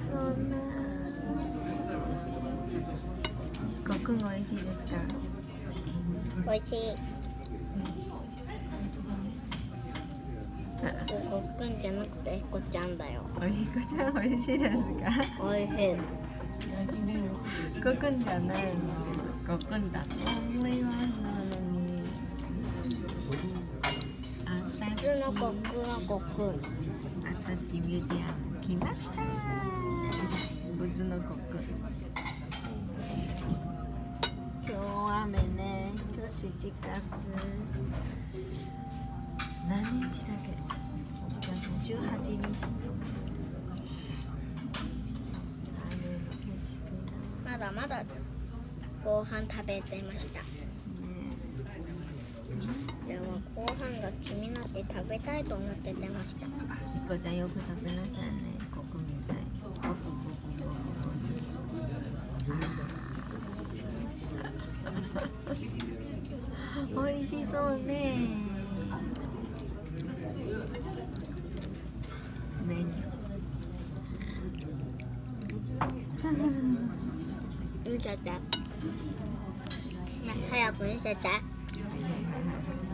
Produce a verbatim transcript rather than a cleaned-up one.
そうな。ごっくんが美味しいですか？ 美味しい。ごっくんじゃなくてひこちゃんだよ。 おひこちゃん美味しいですか？ 美味しい。 ごっくんじゃないの。ごっくんだと思いますのに。 普通のごっくんはごっくん。 アタッチミュージアム来ました。普通のごっくん。今日雨ね。今日しちがつ何日だっけ？じゅうはちにち。 まだまだご飯食べてました。でもご飯が気になって食べたいと思って出ました。 ひこちゃんよく食べなさいね。ここみたい。ここここここ。美味しそうね。メニュー。見せて。ね、早く見せて。